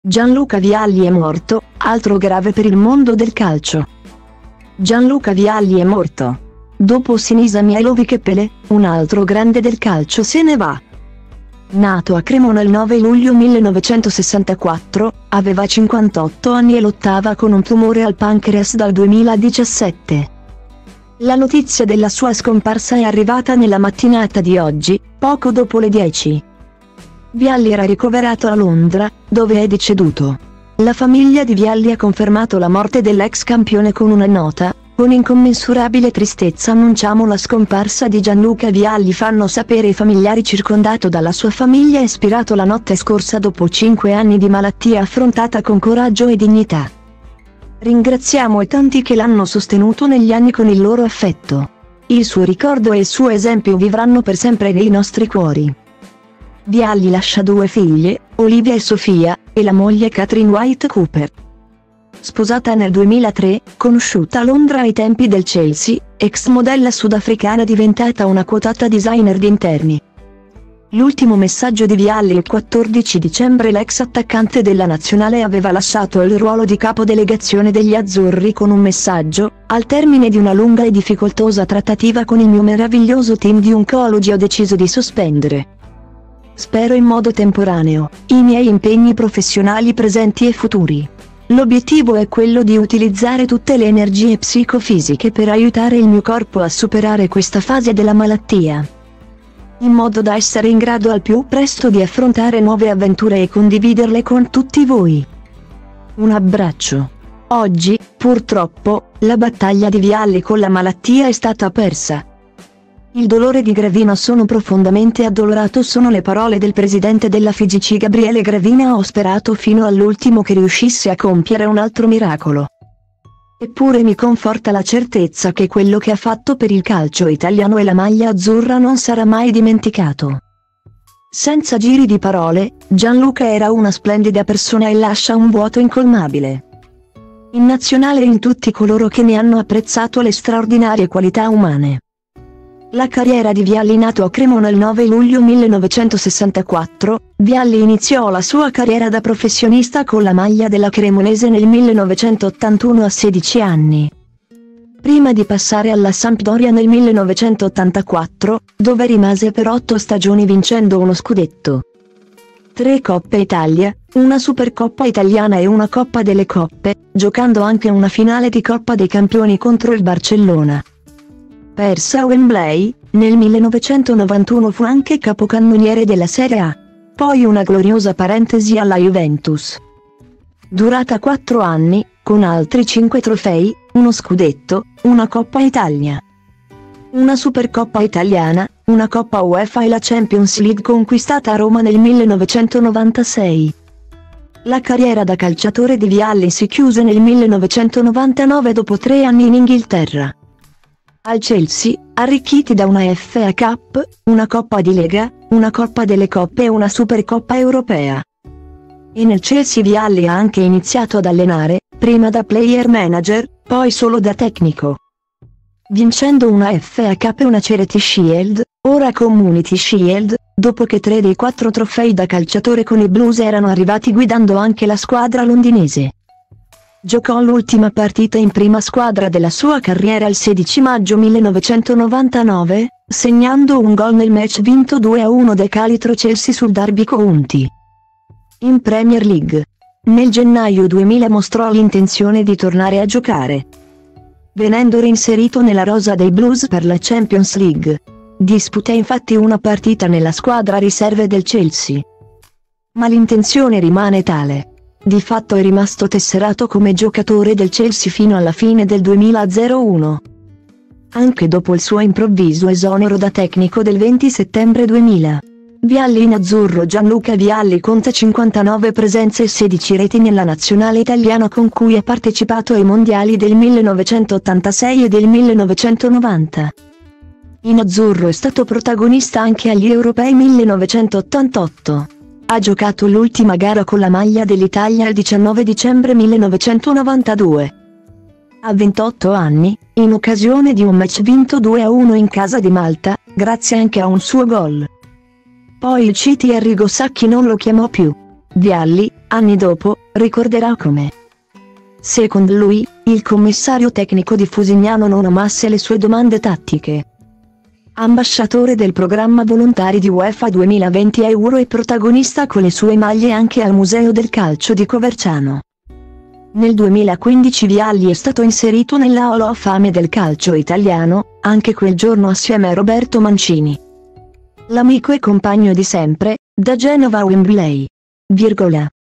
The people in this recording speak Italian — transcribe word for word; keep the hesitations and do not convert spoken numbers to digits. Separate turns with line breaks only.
Gianluca Vialli è morto, altro grave per il mondo del calcio. Gianluca Vialli è morto. Dopo Sinisa Mihajlovic e Pelé, un altro grande del calcio se ne va. Nato a Cremona il nove luglio millenovecentosessantaquattro, aveva cinquantotto anni e lottava con un tumore al pancreas dal duemiladiciassette. La notizia della sua scomparsa è arrivata nella mattinata di oggi, poco dopo le dieci. Vialli era ricoverato a Londra, dove è deceduto. La famiglia di Vialli ha confermato la morte dell'ex campione con una nota: con incommensurabile tristezza annunciamo la scomparsa di Gianluca Vialli. Fanno sapere i familiari. Circondato dalla sua famiglia, espirato la notte scorsa dopo cinque anni di malattia affrontata con coraggio e dignità. Ringraziamo i tanti che l'hanno sostenuto negli anni con il loro affetto. Il suo ricordo e il suo esempio vivranno per sempre nei nostri cuori. Vialli lascia due figlie, Olivia e Sofia, e la moglie Catherine White Cooper. Sposata nel duemilatré, conosciuta a Londra ai tempi del Chelsea, ex modella sudafricana diventata una quotata designer di interni. L'ultimo messaggio di Vialli: il quattordici dicembre l'ex attaccante della nazionale aveva lasciato il ruolo di capo delegazione degli azzurri con un messaggio: al termine di una lunga e difficoltosa trattativa con il mio meraviglioso team di oncologi ho deciso di sospendere. Spero in modo temporaneo, i miei impegni professionali presenti e futuri. L'obiettivo è quello di utilizzare tutte le energie psicofisiche per aiutare il mio corpo a superare questa fase della malattia, in modo da essere in grado al più presto di affrontare nuove avventure e condividerle con tutti voi. Un abbraccio. Oggi, purtroppo, la battaglia di Vialli con la malattia è stata persa. Il dolore di Gravina: sono profondamente addolorato, sono le parole del presidente della F I G C Gabriele Gravina. Ho sperato fino all'ultimo che riuscisse a compiere un altro miracolo. Eppure mi conforta la certezza che quello che ha fatto per il calcio italiano e la maglia azzurra non sarà mai dimenticato. Senza giri di parole, Gianluca era una splendida persona e lascia un vuoto incolmabile in nazionale e in tutti coloro che ne hanno apprezzato le straordinarie qualità umane. La carriera di Vialli. Nato a Cremona il nove luglio millenovecentosessantaquattro, Vialli iniziò la sua carriera da professionista con la maglia della Cremonese nel millenovecentottantuno a sedici anni. Prima di passare alla Sampdoria nel millenovecentottantaquattro, dove rimase per otto stagioni vincendo uno scudetto, tre Coppe Italia, una Supercoppa italiana e una Coppa delle Coppe, giocando anche una finale di Coppa dei Campioni contro il Barcellona, persa a Wembley. Nel millenovecentonovantuno fu anche capocannoniere della Serie A. Poi una gloriosa parentesi alla Juventus, durata quattro anni, con altri cinque trofei, uno scudetto, una Coppa Italia, una Supercoppa italiana, una Coppa UEFA e la Champions League conquistata a Roma nel millenovecentonovantasei. La carriera da calciatore di Vialli si chiuse nel millenovecentonovantanove dopo tre anni in Inghilterra, al Chelsea, arricchiti da una F A Cup, una Coppa di Lega, una Coppa delle Coppe e una Supercoppa europea. E nel Chelsea Vialli ha anche iniziato ad allenare, prima da player manager, poi solo da tecnico, vincendo una F A Cup e una Charity Shield, ora Community Shield, dopo che tre dei quattro trofei da calciatore con i Blues erano arrivati guidando anche la squadra londinese. Giocò l'ultima partita in prima squadra della sua carriera il sedici maggio millenovecentonovantanove, segnando un gol nel match vinto due a uno dai Calitro Chelsea sul Derby County in Premier League. Nel gennaio duemila mostrò l'intenzione di tornare a giocare, venendo reinserito nella rosa dei Blues per la Champions League. Disputa infatti una partita nella squadra riserve del Chelsea, ma l'intenzione rimane tale. Di fatto è rimasto tesserato come giocatore del Chelsea fino alla fine del duemilauno. Anche dopo il suo improvviso esonero da tecnico del venti settembre duemila. Vialli in azzurro. Gianluca Vialli conta cinquantanove presenze e sedici reti nella nazionale italiana, con cui ha partecipato ai mondiali del millenovecentottantasei e del millenovecentonovanta. In azzurro è stato protagonista anche agli europei millenovecentottantotto. Ha giocato l'ultima gara con la maglia dell'Italia il diciannove dicembre millenovecentonovantadue. A ventotto anni, in occasione di un match vinto due a uno in casa di Malta, grazie anche a un suo gol. Poi il C T Arrigo Sacchi non lo chiamò più. Vialli, Anni dopo, ricorderà come, secondo lui, il commissario tecnico di Fusignano non amasse le sue domande tattiche. Ambasciatore del programma volontari di UEFA duemilaventi Euro e protagonista con le sue maglie anche al Museo del Calcio di Coverciano. Nel duemilaquindici Vialli è stato inserito nella Hall of Fame del calcio italiano, anche quel giorno assieme a Roberto Mancini. L'amico e compagno di sempre, da Genova a Wembley. Virgola.